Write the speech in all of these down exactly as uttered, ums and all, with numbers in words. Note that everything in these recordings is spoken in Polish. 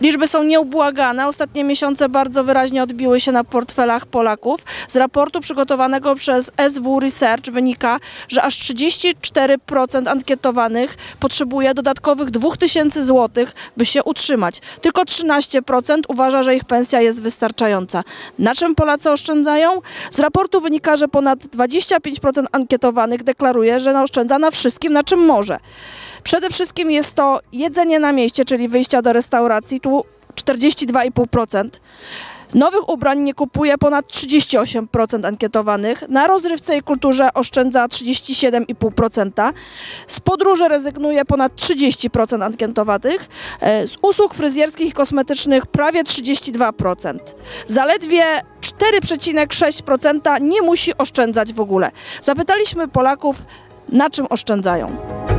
Liczby są nieubłagane. Ostatnie miesiące bardzo wyraźnie odbiły się na portfelach Polaków. Z raportu przygotowanego przez S W Research wynika, że aż trzydzieści cztery procent ankietowanych potrzebuje dodatkowych dwóch tysięcy złotych, by się utrzymać. Tylko trzynaście procent uważa, że ich pensja jest wystarczająca. Na czym Polacy oszczędzają? Z raportu wynika, że ponad dwadzieścia pięć procent ankietowanych deklaruje, że oszczędza na wszystkim, na czym może. Przede wszystkim jest to jedzenie na mieście, czyli wyjścia do restauracji, tu czterdzieści dwa i pół procent. Nowych ubrań nie kupuje ponad trzydzieści osiem procent ankietowanych. Na rozrywce i kulturze oszczędza trzydzieści siedem i pół procent. Z podróży rezygnuje ponad trzydzieści procent ankietowanych. Z usług fryzjerskich i kosmetycznych prawie trzydzieści dwa procent. Zaledwie cztery przecinek sześć procent nie musi oszczędzać w ogóle. Zapytaliśmy Polaków, na czym oszczędzają.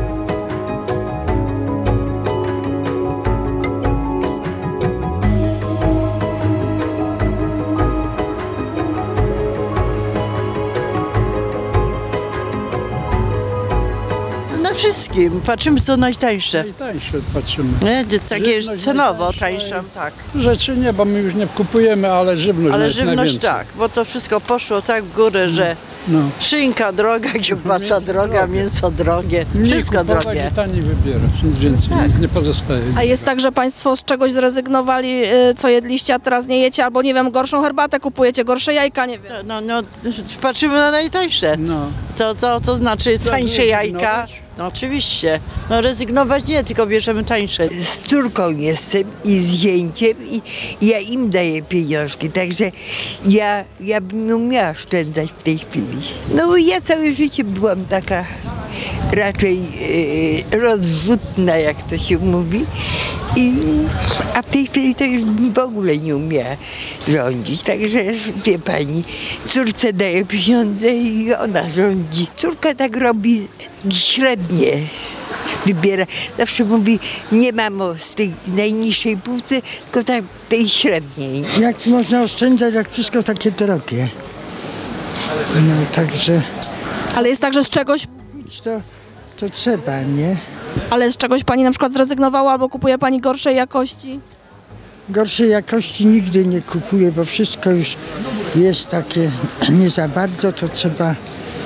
Na wszystkim. Patrzymy, co najtańsze. Najtańsze patrzymy. Nie? Takie Żywność cenowo tańsze, tak. Rzeczy nie, bo my już nie kupujemy, ale żywność Ale naj- żywność najwięcej. tak, bo to wszystko poszło tak w górę, że No. szynka droga, kiełbasa Mięso droga, drogie. mięso drogie, Mniej wszystko kupować drogie. i taniej wybierać, nic więcej, nic nie pozostaje. A jest tak, że Państwo z czegoś zrezygnowali, y, co jedliście, a teraz nie jecie, albo nie wiem, gorszą herbatę kupujecie, gorsze jajka, nie wiem. No, no, patrzymy na najtańsze. No. To, to, to znaczy Co, tańsze jajka. zrezygnować? No oczywiście. No rezygnować nie, tylko bierzemy tańsze. Z córką jestem i z zięciem i ja im daję pieniążki, także ja, ja bym nie umiała oszczędzać w tej chwili. No bo ja całe życie byłam taka raczej e, rozrzutna, jak to się mówi, I, a w tej chwili to już bym w ogóle nie umiała rządzić, także wie pani, córce daje pieniądze i ona rządzi. Córka tak robi średnie. Wybiera. Zawsze mówi, nie mamo z tej najniższej półki, tylko tak tej średniej. Jak można oszczędzać, jak wszystko takie drogie? No także Ale jest tak, że z czegoś, to, to trzeba, nie? ale z czegoś Pani na przykład zrezygnowała, albo kupuje Pani gorszej jakości? Gorszej jakości nigdy nie kupuję, bo wszystko już jest takie nie za bardzo, to trzeba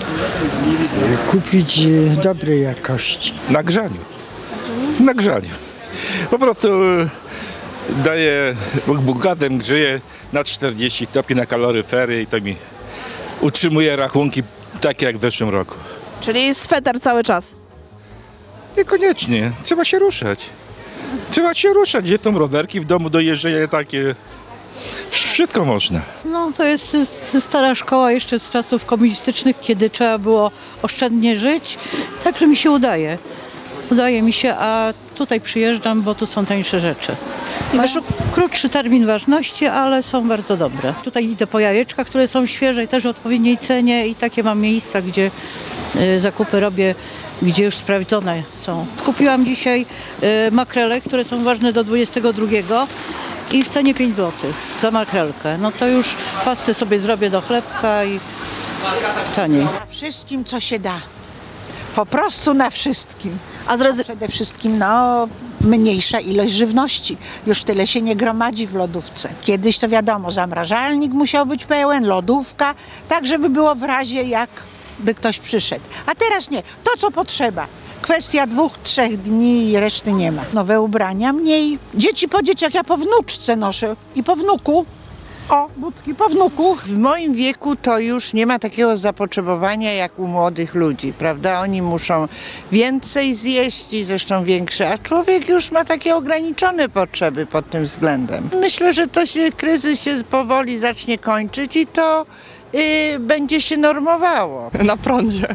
kupić e, dobrej jakości. Na grzaniu. Na grzaniu. Po prostu y, daję, bogatem grzeję na czterdzieści stopni na kaloryfery i to mi utrzymuje rachunki takie jak w zeszłym roku. Czyli sweter cały czas. Niekoniecznie. Trzeba się ruszać. Trzeba się ruszać. Gdzie są rowerki w domu do jeżdżenia takie. Wszystko można. No to jest s- stara szkoła jeszcze z czasów komunistycznych, kiedy trzeba było oszczędnie żyć. Także mi się udaje. Udaje mi się, a tutaj przyjeżdżam, bo tu są tańsze rzeczy. Mają krótszy termin ważności, ale są bardzo dobre. Tutaj idę po jajeczka, które są świeże i też w odpowiedniej cenie i takie mam miejsca, gdzie y, zakupy robię, gdzie już sprawdzone są. Kupiłam dzisiaj y, makrele, które są ważne do dwudziestego drugiego. I w cenie pięć złotych za makrelkę. No to już pastę sobie zrobię do chlebka i taniej. Na wszystkim, co się da. Po prostu na wszystkim. A zrezy- Przede wszystkim no, mniejsza ilość żywności. Już tyle się nie gromadzi w lodówce. Kiedyś to wiadomo, zamrażalnik musiał być pełen, lodówka, tak żeby było w razie jakby ktoś przyszedł. A teraz nie. To, co potrzeba. Kwestia dwóch, trzech dni i reszty nie ma. Nowe ubrania mniej. Dzieci po dzieciach, ja po wnuczce noszę i po wnuku. O, budki po wnuku. W moim wieku to już nie ma takiego zapotrzebowania jak u młodych ludzi, prawda? Oni muszą więcej zjeść i zresztą większe, a człowiek już ma takie ograniczone potrzeby pod tym względem. Myślę, że to się, kryzys się powoli zacznie kończyć i to yy, będzie się normowało. Na prądzie.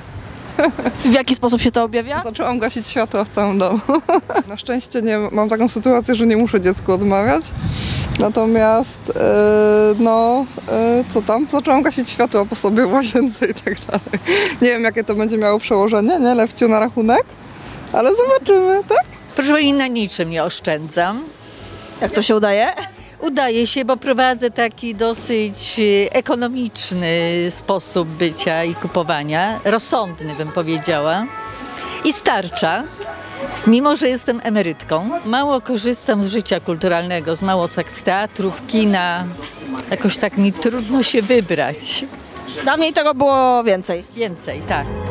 W jaki sposób się to objawia? Zaczęłam gasić światła w całym domu. Na szczęście nie mam taką sytuację, że nie muszę dziecku odmawiać. Natomiast yy, no, yy, co tam? Zaczęłam gasić światła po sobie w łazience i tak dalej. Nie wiem, jakie to będzie miało przełożenie, nie, Lewciu, na rachunek, ale zobaczymy, tak? Proszę pani, na niczym nie oszczędzam. Jak to się udaje? Udaje się, bo prowadzę taki dosyć ekonomiczny sposób bycia i kupowania, rozsądny bym powiedziała i starcza. Mimo że jestem emerytką, mało korzystam z życia kulturalnego, z mało tak z teatrów, kina. Jakoś tak mi trudno się wybrać. Dawniej tego było więcej. Więcej, tak.